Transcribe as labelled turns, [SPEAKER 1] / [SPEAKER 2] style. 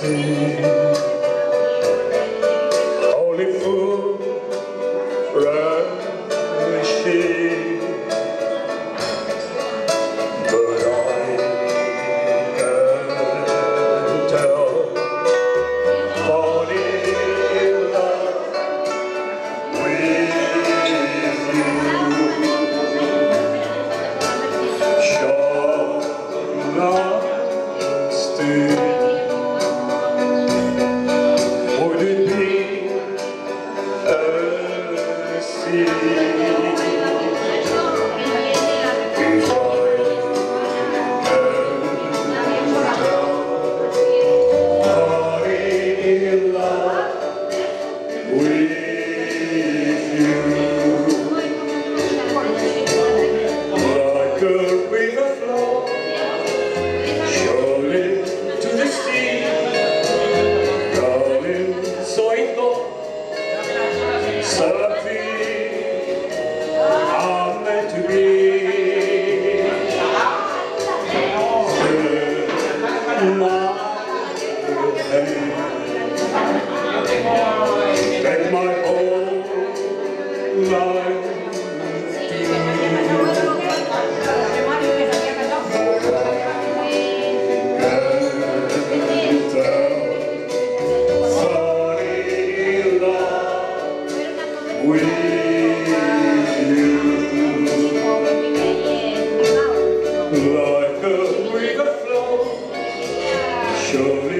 [SPEAKER 1] Only fool rushing, but I can tell. Falling in love with you, shall not stay. Would it be a sin if I can tell? Falling in love with you, like a river flow surely to the sea, darling, so it goes. Something I'm meant to be. Take my whole life to you. With you, like a river flow, surely